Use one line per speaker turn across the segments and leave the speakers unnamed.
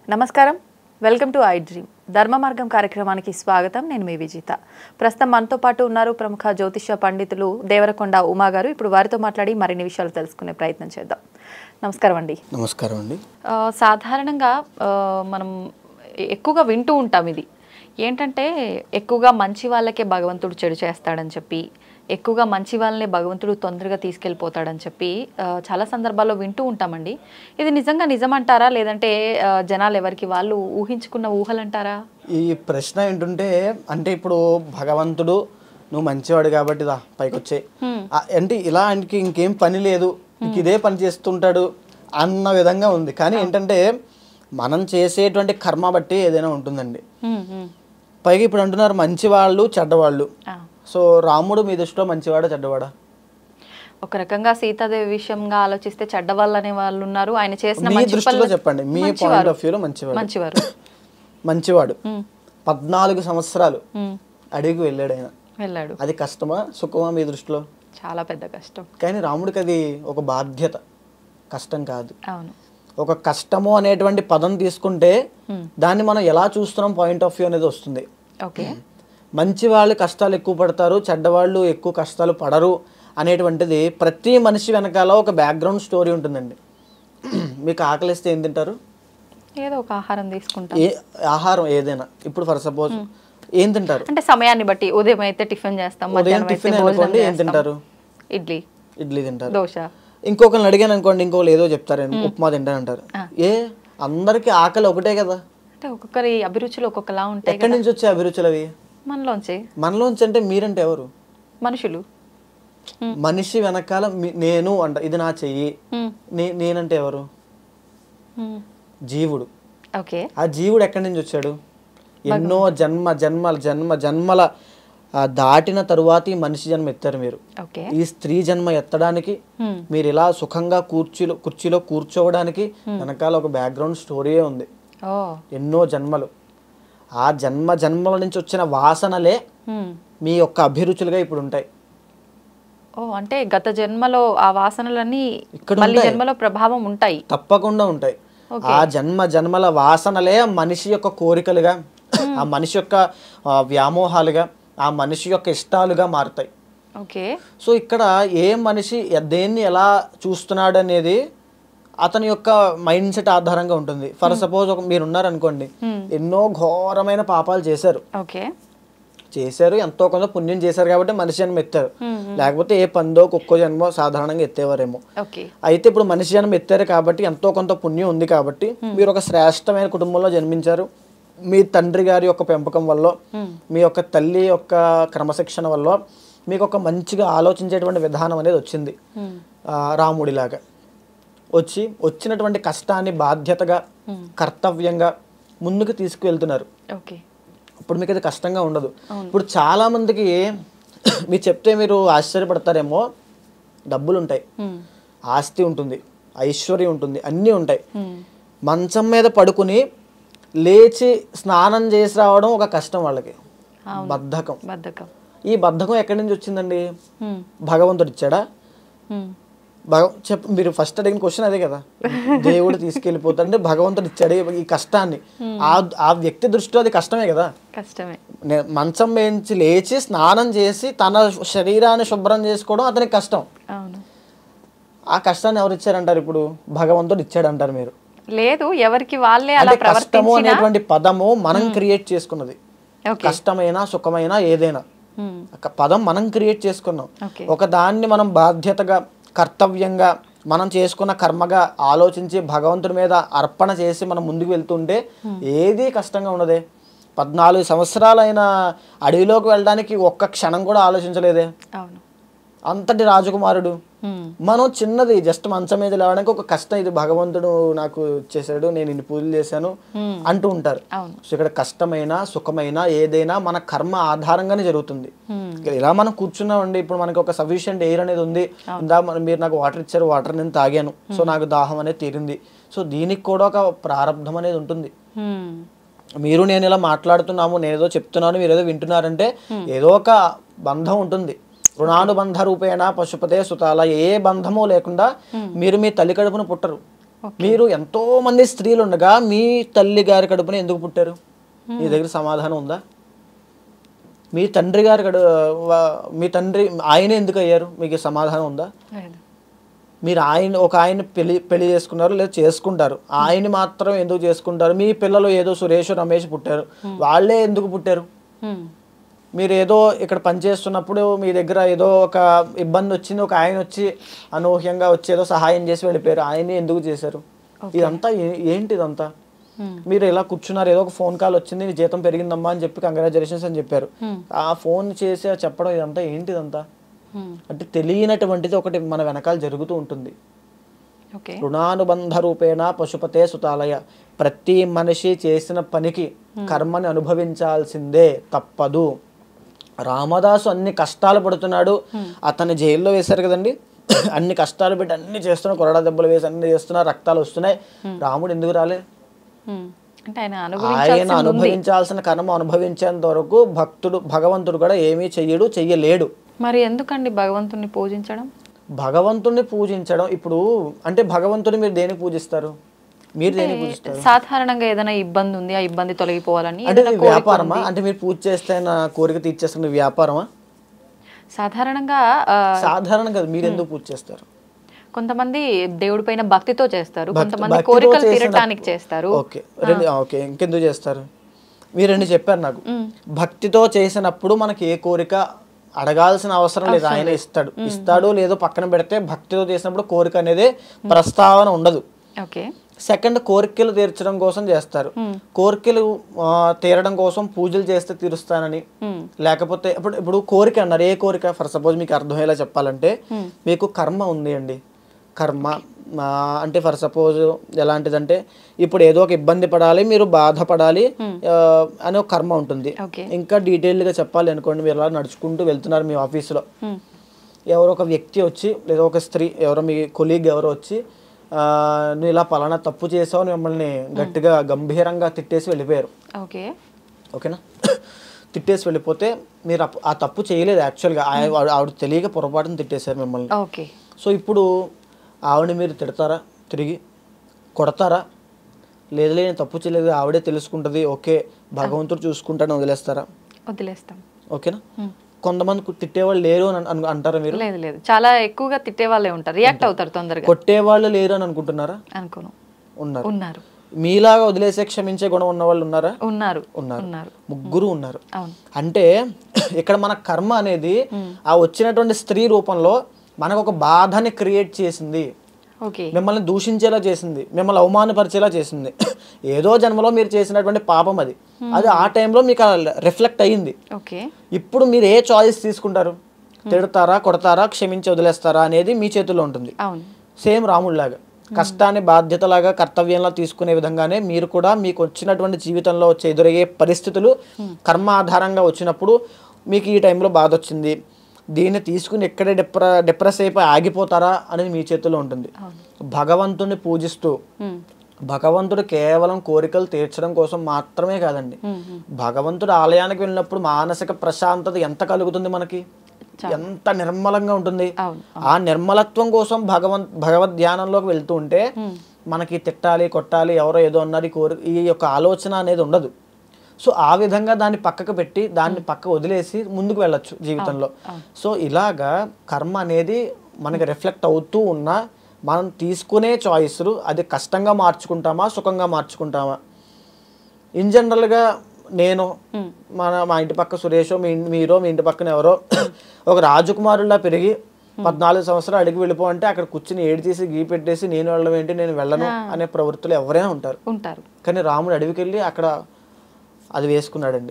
నమస్కారం, welcome to I dream ధర్మ మార్గం కార్యక్రమానికి స్వాగతం. నేను మీ విజిత. ప్రస్తుతం మనతో పాటు ఉన్నారు ప్రముఖ జ్యోతిష పండితులు దేవరకొండ ఉమా గారు. ఇప్పుడు వారితో మాట్లాడి మరిన్ని విషయాలు తెలుసుకునే ప్రయత్నం చేద్దాం. నమస్కారం అండి.
నమస్కారం అండి.
సాధారణంగా మనం ఎక్కువగా వింటూ ఉంటాం, ఇది ఏంటంటే ఎక్కువగా మంచి వాళ్ళకే భగవంతుడు చెడు చేస్తాడని చెప్పి, ఎక్కువగా మంచి వాళ్ళనే భగవంతుడు తొందరగా తీసుకెళ్ళిపోతాడని చెప్పి చాలా సందర్భాల్లో వింటూ ఉంటామండి. ఇది నిజంగా నిజమంటారా, లేదంటే జనాలు ఎవరికి వాళ్ళు ఊహించుకున్న ఊహలంటారా?
ఈ ప్రశ్న ఏంటంటే, అంటే ఇప్పుడు భగవంతుడు నువ్వు మంచివాడు కాబట్టి దా పైకి వచ్చే అంటే ఇలా ఆయనకి ఇంకేం పని లేదు, ఇదే పని చేస్తుంటాడు అన్న విధంగా ఉంది. కానీ ఏంటంటే మనం చేసేటువంటి కర్మ బట్టి ఏదైనా ఉంటుందండి. పైగా ఇప్పుడు అంటున్నారు మంచివాళ్ళు చెడ్డవాళ్ళు. సో రాముడు మీ దృష్టిలో మంచివాడా చెడ్డవాడా?
ఒక రకంగా సీతాదేవి విషయంగా ఆలోచిస్తే చెడ్డవాళ్ళు అనే వాళ్ళు ఉన్నారు. ఆయన చేసిన
మీ దృష్టిలో చెప్పండి, మీ పాయింట్ ఆఫ్ వ్యూలో మంచివాడు. మంచివాడు 14 సంవత్సరాలు అడిగి వెళ్ళాడు. అది కష్టమా సుఖమా మీ దృష్టిలో?
చాలా పెద్ద కష్టం.
కానీ రాముడికి అది ఒక బాధ్యత, కష్టం కాదు.
అవును.
ఒక కష్టము అనేటువంటి పదం తీసుకుంటే దాన్ని మనం ఎలా చూస్తున్నాం పాయింట్ ఆఫ్ వ్యూ అనేది వస్తుంది.
ఓకే,
మంచి వాళ్ళు కష్టాలు ఎక్కువ పడతారు, చెడ్డవాళ్ళు ఎక్కువ కష్టాలు పడరు అనేటువంటిది ప్రతి మనిషి వెనకాల ఒక బ్యాక్గ్రౌండ్ స్టోరీ ఉంటుందండి. మీకు ఆకలిస్తే ఏం తింటారు?
ఏదో ఒక ఆహారం తీసుకుంటాం.
ఆహారం ఏదైనా, ఇప్పుడు ఫర్ సపోజ్ ఏం తింటారు?
అంటే సమయాన్ని బట్టి ఉదయం అయితే టిఫిన్ చేస్తాం,
ఉదయం టిఫిన్ అనుకోండి, ఏం తింటారు?
ఇడ్లీ
తింటారు.
దోశ.
ఇంకొకరిని అడిగాను అనుకోండి, ఇంకోళ్ళు ఏదో చెప్తారు, ఉప్మా తింటానంటారు. అందరికి ఆకలి ఒకటే కదా.
అంటే ఒక్కొక్కరి అభిరుచులు ఒక్కొక్కలా ఉంటాయి.
ఎక్కడి నుంచి వచ్చే అభిరుచులు అవి? మనలోంచి. అంటే మీరంటే ఎవరు?
మనుషులు.
మనిషి వెనకాల నేను అంట, ఇది నా చెయ్యి. నేనంటే ఎవరు? జీవుడు. ఆ జీవుడు ఎక్కడి నుంచి వచ్చాడు? ఎన్నో జన్మల దాటిన తరువాత ఈ మనిషి జన్మ ఎత్తారు మీరు. ఈ స్త్రీ జన్మ ఎత్తడానికి, మీరు ఇలా సుఖంగా కుర్చీలో కూర్చోవడానికి వెనకాల ఒక బ్యాక్గ్రౌండ్ స్టోరీయే ఉంది. ఎన్నో జన్మలు, ఆ జన్మల నుంచి వచ్చిన వాసనలే మీ యొక్క అభిరుచులుగా ఇప్పుడు ఉంటాయి.
అంటే గత జన్మలో ఆ వాసనలన్నీ మళ్ళీ జన్మలో ప్రభావం ఉంటాయి, తప్పకుండా
ఉంటాయి. ఆ జన్మల వాసనలే మనిషి యొక్క కోరికలుగా, ఆ మనిషి యొక్క వ్యామోహాలుగా, ఆ మనిషి యొక్క ఇష్టాలుగా మారుతాయి. సో ఇక్కడ ఏ మనిషి దేన్ని ఎలా చూస్తున్నాడు అనేది అతని యొక్క మైండ్ సెట్ ఆధారంగా ఉంటుంది. ఫర్ సపోజ్ మీరు ఉన్నారనుకోండి, ఎన్నో ఘోరమైన పాపాలు చేశారు, ఎంతో కొంత పుణ్యం చేశారు కాబట్టి మనిషి జన్మ ఎత్తారు. లేకపోతే ఏ పందో కుక్కో జన్మ సాధారణంగా ఎత్తేవారేమో. అయితే ఇప్పుడు మనిషి జన్మ ఎత్తారు కాబట్టి ఎంతో కొంత పుణ్యం ఉంది కాబట్టి మీరు ఒక శ్రేష్టమైన కుటుంబంలో జన్మించారు. మీ తండ్రి గారి యొక్క పెంపకం వల్ల, మీ యొక్క తల్లి యొక్క క్రమశిక్షణ వల్ల మీకు ఒక మంచిగా ఆలోచించేటువంటి విధానం అనేది వచ్చింది. రాముడిలాగా వచ్చినటువంటి కష్టాన్ని బాధ్యతగా, కర్తవ్యంగా ముందుకు తీసుకువెళ్తున్నారు. ఇప్పుడు మీకు అది కష్టంగా ఉండదు. ఇప్పుడు చాలా మందికి మీరు చెప్తే మీరు ఆశ్చర్యపడతారేమో, డబ్బులు ఉంటాయి, ఆస్తి ఉంటుంది, ఐశ్వర్యం ఉంటుంది, అన్నీ ఉంటాయి. మంచం మీద పడుకుని లేచి స్నానం చేసి రావడం ఒక కష్టం వాళ్ళకి. బద్ధకం. ఈ బద్ధకం ఎక్కడి నుంచి వచ్చిందండి? భగవంతుడు ఇచ్చాడా? మీరు ఫస్ట్ అడిగిన క్వశ్చన్ అదే కదా. దేవుడు తీసుకెళ్ళిపోతాడు అంటే భగవంతుడు ఇచ్చాడు ఈ కష్టాన్ని. ఆ వ్యక్తి దృష్టిలో అది కష్టమే కదా. మంచం వేయించి లేచి స్నానం చేసి తన శరీరాన్ని శుభ్రం చేసుకోవడం అతనికి కష్టం. ఆ కష్టాన్ని ఎవరు ఇచ్చారంటారు? ఇప్పుడు భగవంతుడు ఇచ్చాడు అంటారు మీరు.
లేదు, ఎవరికి వాళ్ళే.
కష్టము అనేటువంటి పదము మనం క్రియేట్ చేసుకున్నది. కష్టమైనా సుఖమైనా ఏదైనా పదం మనం క్రియేట్ చేసుకున్నాం. ఒక దాన్ని మనం బాధ్యతగా, కర్తవ్యంగా, మనం చేసుకున్న కర్మగా ఆలోచించి భగవంతుడి మీద అర్పణ చేసి మనం ముందుకు వెళ్తుంటే ఏది కష్టంగా ఉన్నదే. 14 సంవత్సరాలైన అడవిలోకి వెళ్ళడానికి ఒక్క క్షణం కూడా ఆలోచించలేదే. అంతటి రాజకుమారుడు. మనం చిన్నది జస్ట్ మంచం మీద లేవడానికి ఒక కష్టం, ఇది భగవంతుడు నాకు ఇచ్చేసాడు, నేను ఇన్ని పూజలు చేశాను అంటూ ఉంటారు. సో ఇక్కడ కష్టమైనా సుఖమైనా ఏదైనా మన కర్మ ఆధారంగానే జరుగుతుంది. ఇలా మనం కూర్చున్నామండి, ఇప్పుడు మనకి ఒక సఫిషియంట్ ఎయిర్ అనేది ఉంది, మీరు నాకు వాటర్ ఇచ్చారు, వాటర్ నేను తాగాను, సో నాకు దాహం అనేది తీరింది. సో దీనికి కూడా ఒక ప్రారంధం అనేది ఉంటుంది. మీరు నేను ఇలా మాట్లాడుతున్నాము, నేను ఏదో చెప్తున్నాను, మీరు ఏదో వింటున్నారంటే ఏదో ఒక బంధం ఉంటుంది. రుణానుబంధ రూపేణ పశుపతే సుతాల, ఏ బంధము లేకుండా మీరు మీ తల్లి కడుపును పుట్టరు. మీరు ఎంతో మంది స్త్రీలు ఉండగా మీ తల్లి గారి కడుపున ఎందుకు పుట్టారు? మీ దగ్గర సమాధానం ఉందా? మీ తండ్రి గారి మీ తండ్రి ఆయన ఎందుకు అయ్యారు? మీకు సమాధానం ఉందా? మీరు ఒక ఆయన పెళ్లి చేసుకున్నారు లేదా చేసుకుంటారు, ఆయన మాత్రం ఎందుకు చేసుకుంటారు? మీ పిల్లలు ఏదో సురేష్ రమేష్ పుట్టారు, వాళ్ళే ఎందుకు పుట్టారు? మీరు ఏదో ఇక్కడ పనిచేస్తున్నప్పుడు మీ దగ్గర ఏదో ఒక ఇబ్బంది వచ్చింది, ఒక ఆయన వచ్చి అనూహ్యంగా వచ్చి ఏదో సహాయం చేసి వెళ్ళిపోయారు, ఆయన్ని ఎందుకు చేశారు? ఇదంతా ఏంటి? ఇదంతా మీరు ఇలా కూర్చున్నారు, ఏదో ఒక ఫోన్ కాల్ వచ్చింది, నీ జీతం పెరిగిందమ్మా అని చెప్పి కంగ్రాచులేషన్స్ అని చెప్పారు, ఆ ఫోన్ చేసి చెప్పడం ఇదంతా ఏంటి? ఇదంతా అంటే తెలియనటువంటిది ఒకటి మన వెనకాల జరుగుతూ ఉంటుంది. రుణానుబంధ రూపేణ పశుపతే సుతాలయ. ప్రతి మనిషి చేసిన పనికి కర్మని అనుభవించాల్సిందే, తప్పదు. రామదాసు అన్ని కష్టాలు పడుతున్నాడు, అతన్ని జైల్లో వేశారు కదండి, అన్ని కష్టాలు పెట్టి అన్ని చేస్తున్నాడు, కొరడా దెబ్బలు వేసి అన్ని చేస్తున్నారు, రక్తాలు వస్తున్నాయి. రాముడు ఎందుకు రాలే? ఆయన అనుభవించాల్సిన కర్మ అనుభవించేంత వరకు భగవంతుడు కూడా ఏమీ చెయ్యలేడు.
మరి ఎందుకండి భగవంతుడిని పూజించడం?
భగవంతుడిని పూజించడం ఇప్పుడు అంటే భగవంతుడిని మీరు దేనికి పూజిస్తారు? మీరు దేనికి పూజిస్తారు?
సాధారణంగా ఏదైనా ఇబ్బంది ఉంది, ఆ ఇబ్బంది తొలగిపోవాలని.
అంటే వ్యాపారమా? అంటే మీరు పూజ చేస్తే నా కోరిక తీర్చేస్తున్న వ్యాపారమా?
సాధారణంగా
మీరు ఎందుకు పూజ చేస్తారు?
కొంతమంది దేవుడి పైన భక్తితో చేస్తారు, కొంతమంది కోరికలు తీరటానికి చేస్తారు.
ఓకే, ఇంకెందుకు చేస్తారు? మీరు రెండు చెప్పారు నాకు. భక్తితో చేసినప్పుడు మనకి ఏ కోరిక అడగాల్సిన అవసరం లేదు, ఆయన ఇస్తాడు లేదో పక్కన పెడితే భక్తితో చేసినప్పుడు కోరిక అనేది ప్రస్తావన ఉండదు. సెకండ్, కోరికలు తీర్చడం కోసం చేస్తారు. కోరికలు తీరడం కోసం పూజలు చేస్తే తీరుస్తానని, లేకపోతే ఇప్పుడు కోరిక అన్నారు, ఏ కోరిక? ఫర్ సపోజ్ మీకు అర్థమయ్యేలా చెప్పాలంటే, మీకు కర్మ ఉంది అండి. కర్మ అంటే ఫర్ సపోజ్ ఎలాంటిదంటే, ఇప్పుడు ఏదో ఒక ఇబ్బంది పడాలి, మీరు బాధపడాలి అనే ఒక కర్మ ఉంటుంది. ఇంకా డీటెయిల్డ్గా చెప్పాలి అనుకోండి, మీరు అలా నడుచుకుంటూ వెళ్తున్నారు మీ ఆఫీసులో, ఎవరో ఒక వ్యక్తి వచ్చి లేదా ఒక స్త్రీ ఎవరో మీ కొలీగ్ ఎవరో వచ్చి నువ్వు ఇలా పలానా తప్పు చేసావు, మిమ్మల్ని గట్టిగా గంభీరంగా తిట్టేసి వెళ్ళిపోయారు. ఓకేనా? తిట్టేసి వెళ్ళిపోతే మీరు ఆ తప్పు చేయలేదు, యాక్చువల్గా ఆవిడ తెలియక పొరపాటును తిట్టేశారు మిమ్మల్ని. సో ఇప్పుడు ఆవిడని మీరు తిడతారా? తిరిగి కొడతారా? లేదు నేను తప్పు చేయలేదు, ఆవిడే తెలుసుకుంటుంది, ఓకే భగవంతుడు చూసుకుంటాను, వదిలేస్తారా?
వదిలేస్తాం.
ఓకేనా? కొంతమంది తిట్టేవాళ్ళు లేరు అని అంటారా మీరు?
లేదు, చాలా ఎక్కువగా తిట్టేవాళ్ళే ఉంటారు, రియాక్ట్ అవుతారు తొందరగా.
కొట్టేవాళ్ళు లేరు అని అనుకుంటున్నారా?
అనుకోను,
ఉన్నారు. మీలాగా వదిలేసే క్షమించే గుణం ఉన్న వాళ్ళు ఉన్నారా?
ఉన్నారు.
ముగ్గురు ఉన్నారు. అంటే ఇక్కడ మన కర్మ అనేది ఆ వచ్చినటువంటి స్త్రీ రూపంలో మనకు ఒక బాధని క్రియేట్ చేసింది, మిమ్మల్ని దూషించేలా చేసింది, మిమ్మల్ని అవమానపరిచేలా చేసింది. ఏదో జన్మలో మీరు చేసినటువంటి పాపం అది ఆ టైంలో మీకు రిఫ్లెక్ట్ అయ్యింది. ఇప్పుడు మీరు ఏ చాయిస్ తీసుకుంటారు? తిడతారా, కొడతారా, క్షమించి వదిలేస్తారా అనేది మీ చేతుల్లో ఉంటుంది. సేమ్ రాముడిలాగా కష్టాన్ని బాధ్యతలాగా కర్తవ్యంలా తీసుకునే విధంగానే మీరు కూడా మీకు వచ్చినటువంటి జీవితంలో వచ్చే ఎదురయ్యే పరిస్థితులు కర్మ ఆధారంగా వచ్చినప్పుడు మీకు ఈ టైంలో బాధ వచ్చింది, దీన్ని తీసుకుని ఎక్కడే డిప్రెస్ అయిపోయి ఆగిపోతారా అనేది మీ చేతుల్లో ఉంటుంది. భగవంతుని పూజిస్తూ, భగవంతుడు కేవలం కోరికలు తీర్చడం కోసం మాత్రమే కాదండి, భగవంతుడు ఆలయానికి వెళ్ళినప్పుడు మానసిక ప్రశాంతత ఎంత కలుగుతుంది మనకి, ఎంత నిర్మలంగా ఉంటుంది. ఆ నిర్మలత్వం కోసం భగవద్ ధ్యానంలోకి వెళ్తూ ఉంటే మనకి తిట్టాలి, కొట్టాలి, ఎవరో ఏదో అన్నారు ఈ యొక్క ఆలోచన అనేది ఉండదు. సో ఆ విధంగా దాన్ని పక్కకు పెట్టి దాన్ని పక్క వదిలేసి ముందుకు వెళ్ళొచ్చు జీవితంలో. సో ఇలాగా కర్మ అనేది మనకి రిఫ్లెక్ట్ అవుతూ ఉన్నా మనం తీసుకునే చాయిస్లు అది కష్టంగా మార్చుకుంటామా, సుఖంగా మార్చుకుంటామా? ఇన్ జనరల్గా నేను మా ఇంటి పక్క సురేషో మీరో మీ ఇంటి పక్కన ఎవరో ఒక రాజకుమారులా పెరిగి 14 సంవత్సరాలు అడిగి వెళ్ళిపో అంటే అక్కడ కూర్చుని ఏడు చేసి గీ పెట్టేసి నేను వెళ్ళడం ఏంటి, నేను వెళ్ళను అనే ప్రవృత్తులు ఎవరైనా ఉంటారు. కానీ రాముడు అడవికి వెళ్ళి అక్కడ అది వేసుకున్నాడండి,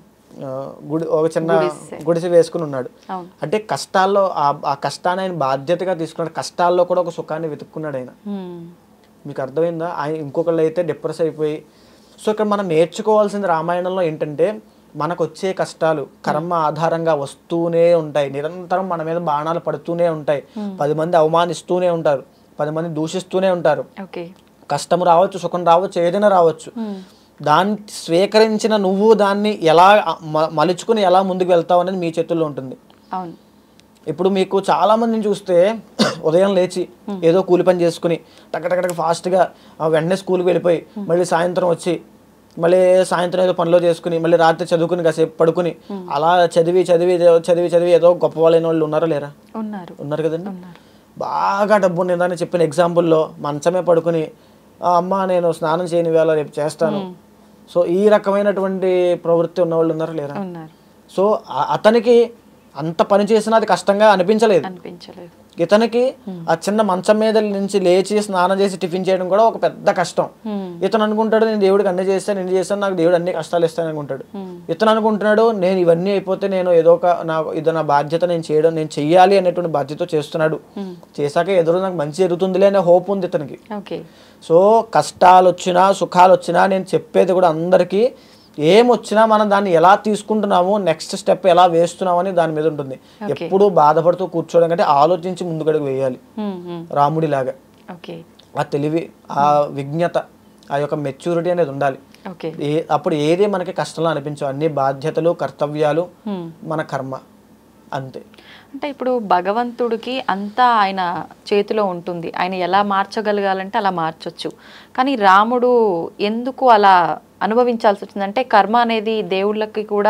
ఒక చిన్న గుడిసె వేసుకుని ఉన్నాడు. అంటే కష్టాల్లో ఆ కష్టాన్ని ఆయన బాధ్యతగా తీసుకున్నాడు, కష్టాల్లో కూడా ఒక సుఖాన్ని వెతుక్కున్నాడు ఆయన. మీకు అర్థమైందా? ఆయన ఇంకొకళ్ళు అయితే డిప్రెస్ అయిపోయి. సో ఇక్కడ మనం నేర్చుకోవాల్సింది రామాయణంలో ఏంటంటే, మనకు వచ్చే కష్టాలు కర్మ ఆధారంగా వస్తూనే ఉంటాయి, నిరంతరం మన మీద బాణాలు పడుతూనే ఉంటాయి, 10 మంది అవమానిస్తూనే ఉంటారు, 10 మంది దూషిస్తూనే ఉంటారు. కష్టం రావచ్చు, సుఖం రావచ్చు, ఏదైనా రావచ్చు. దాన్ని స్వీకరించిన నువ్వు దాన్ని ఎలా మలుచుకుని ఎలా ముందుకు వెళ్తావు అనేది మీ చేతుల్లో ఉంటుంది. ఇప్పుడు మీకు చాలా మందిని చూస్తే ఉదయం లేచి ఏదో కూలి పని చేసుకుని టక ఫాస్ట్గా వెంటనే స్కూల్కి వెళ్ళిపోయి మళ్ళీ సాయంత్రం వచ్చి మళ్ళీ సాయంత్రం ఏదో పనిలో చేసుకుని మళ్ళీ రాత్రి చదువుకుని కాసేపు పడుకుని అలా చదివి చదివి చదివి చదివి ఏదో గొప్ప వాళ్ళైన వాళ్ళు ఉన్నారా లేరా? ఉన్నారు కదండి. బాగా డబ్బు ఉన్నదని చెప్పిన ఎగ్జాంపుల్లో మంచమే పడుకుని అమ్మ నేను స్నానం చేయని వేళ రేపు చేస్తాను, సో ఈ రకమైనటువంటి ప్రవృత్తి ఉన్నవాళ్ళు ఉన్నారా లేరా? సో అతనికి అంత పని చేసినా అది కష్టంగా అనిపించలేదు. ఇతనికి ఆ చిన్న మంచం మీద నుంచి లేచి స్నానం చేసి టిఫిన్ చేయడం కూడా ఒక పెద్ద కష్టం. ఇతను అనుకుంటాడు నేను దేవుడికి అన్ని చేస్తాను నాకు దేవుడు అన్ని కష్టాలు ఇస్తాను అనుకుంటాడు. ఇతను అనుకుంటున్నాడు నేను ఇవన్నీ అయిపోతే నేను ఏదో ఒక ఇది నా బాధ్యత నేను చెయ్యాలి అనేటువంటి బాధ్యత చేస్తున్నాడు. చేశాక ఎదురు నాకు మంచి జరుగుతుందిలే అనే హోప్ ఉంది ఇతనికి. సో కష్టాలు వచ్చినా సుఖాలు వచ్చినా నేను చెప్పేది కూడా అందరికీ ఏమొచ్చినా మనం దాన్ని ఎలా తీసుకుంటున్నాము, నెక్స్ట్ స్టెప్ ఎలా వేస్తున్నాము అని దాని మీద ఉంటుంది. ఎప్పుడూ బాధపడుతూ కూర్చోవడం కంటే ఆలోచించి ముందుకడుగు వేయాలి. రాముడిలాగా ఆ తెలివి, ఆ విజ్ఞత, ఆ యొక్క మెచ్యూరిటీ అనేది ఉండాలి. అప్పుడు ఏది మనకి కష్టంలో అనిపించవు. అన్ని బాధ్యతలు, కర్తవ్యాలు మన కర్మ అంతే.
అంటే ఇప్పుడు భగవంతుడికి అంతా ఆయన చేతిలో ఉంటుంది, ఆయన ఎలా మార్చగలగాలంటే అలా మార్చొచ్చు. కానీ రాముడు ఎందుకు అలా అనుభవించాల్సి వచ్చిందంటే కర్మ అనేది దేవుళ్ళకి కూడా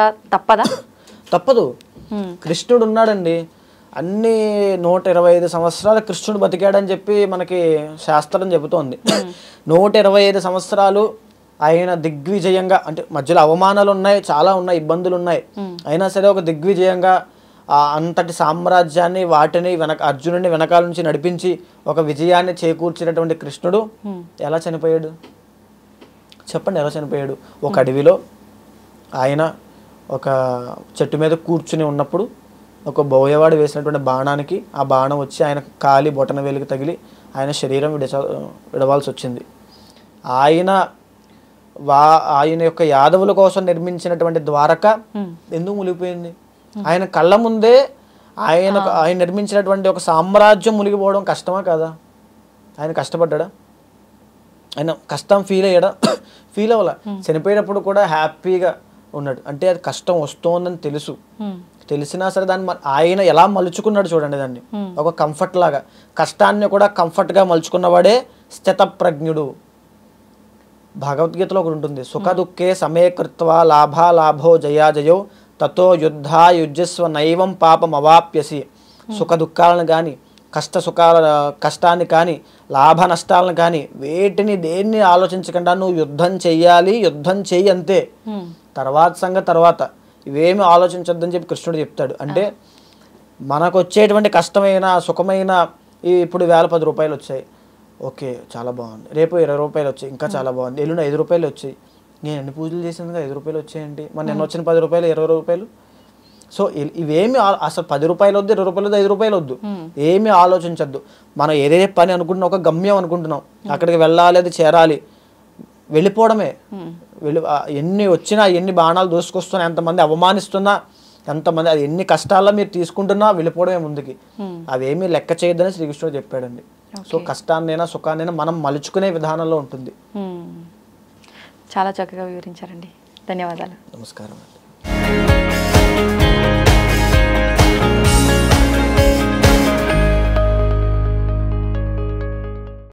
తప్పదు. కృష్ణుడు ఉన్నాడండి, అన్ని 125 సంవత్సరాలు కృష్ణుడు బతికాడని చెప్పి మనకి శాస్త్రం చెబుతోంది. 125 సంవత్సరాలు ఆయన దిగ్విజయంగా, అంటే మధ్యలో అవమానాలు ఉన్నాయి, చాలా ఉన్నాయి, ఇబ్బందులు ఉన్నాయి, అయినా సరే ఒక దిగ్విజయంగా అంతటి సామ్రాజ్యాన్ని వాటిని అర్జునుడిని వెనకాల నుంచి నడిపించి ఒక విజయాన్ని చేకూర్చినటువంటి కృష్ణుడు ఎలా చనిపోయాడు చెప్పండి? ఎలా చనిపోయాడు? ఒక అడవిలో ఆయన ఒక చెట్టు మీద కూర్చుని ఉన్నప్పుడు ఒక బోయవాడు వేసినటువంటి బాణానికి ఆ బాణం వచ్చి ఆయన కాలి బొటన వేలికి తగిలి ఆయన శరీరం విడవాల్సి వచ్చింది. ఆయన యొక్క యాదవుల కోసం నిర్మించినటువంటి ద్వారక ఎందుకు మునిగిపోయింది? ఆయన కళ్ళ ముందే ఆయన నిర్మించినటువంటి ఒక సామ్రాజ్యం మునిగిపోవడం కష్టమా కాదా? ఆయన కష్టపడ్డా? ఆయన కష్టం ఫీల్ అయ్యాడా? ఫీల్ అవ్వాల. చనిపోయేటప్పుడు కూడా హ్యాపీగా ఉన్నాడు. అంటే అది కష్టం వస్తోందని తెలిసినా సరే దాన్ని ఆయన ఎలా మలుచుకున్నాడు చూడండి. దాన్ని ఒక కంఫర్ట్ లాగా, కష్టాన్ని కూడా కంఫర్ట్గా మలుచుకున్నవాడే స్థితప్రజ్ఞుడు. భగవద్గీతలో ఒకటి ఉంటుంది, సుఖ దుఃఖే సమేకృత్వ లాభో జయాజయో తతో యుద్ధస్వ నైవం పాపం అవాప్యసి. సుఖ దుఃఖాలను కానీ కష్టాన్ని కానీ లాభ నష్టాలను కానీ దేన్ని ఆలోచించకుండా నువ్వు యుద్ధం చెయ్యి అంతే, తర్వాత సంగతి తర్వాత, ఇవేమి ఆలోచించొద్దని చెప్పి కృష్ణుడు చెప్తాడు. అంటే మనకు వచ్చేటువంటి కష్టమైన సుఖమైన ఇప్పుడు 1010 రూపాయలు వచ్చాయి, ఓకే చాలా బాగుంది, రేపు 20 రూపాయలు వచ్చాయి, ఇంకా చాలా బాగుంది, ఎల్లుండి 5 రూపాయలు వచ్చాయి, నేను ఎన్ని పూజలు చేసిందిగా 5 రూపాయలు వచ్చాయండి, మరి నిన్న వచ్చిన 10 రూపాయలు 20 రూపాయలు. సో ఇవేమి అసలు 10 రూపాయలు వద్దు, 20 రూపాయలు వద్దు, 5 రూపాయలు వద్దు, ఏమీ ఆలోచించద్దు. మనం ఏదైతే పని అనుకుంటున్నాం, ఒక గమ్యం అనుకుంటున్నాం, అక్కడికి వెళ్ళాలి, అది చేరాలి, వెళ్ళిపోవడమే. ఎన్ని వచ్చినా, ఎన్ని బాణాలు దూసుకొస్తున్నా, ఎంతమంది అవమానిస్తున్నా, ఎంతమంది అది ఎన్ని కష్టాల్లో మీరు తీసుకుంటున్నా వెళ్ళిపోవడమే ముందుకి. అవేమీ లెక్క చేయొద్దని శ్రీకృష్ణుడు చెప్పాడండి. సో కష్టాన్నైనా సుఖాన్నైనా మనం మలుచుకునే విధానంలో ఉంటుంది. చాలా చక్కగా వివరించారండి, ధన్యవాదాలు.
నమస్కారం.